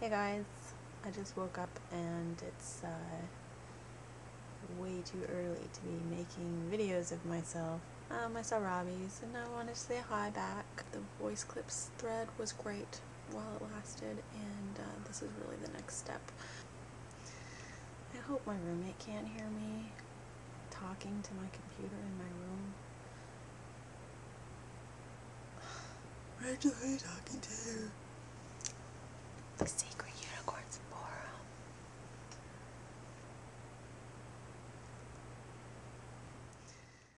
Hey guys, I just woke up and it's way too early to be making videos of myself. I saw Robbie's and I wanted to say hi back. The voice clips thread was great while it lasted, and this is really the next step. I hope my roommate can't hear me talking to my computer in my room. Rachel, who are you talking to? The secret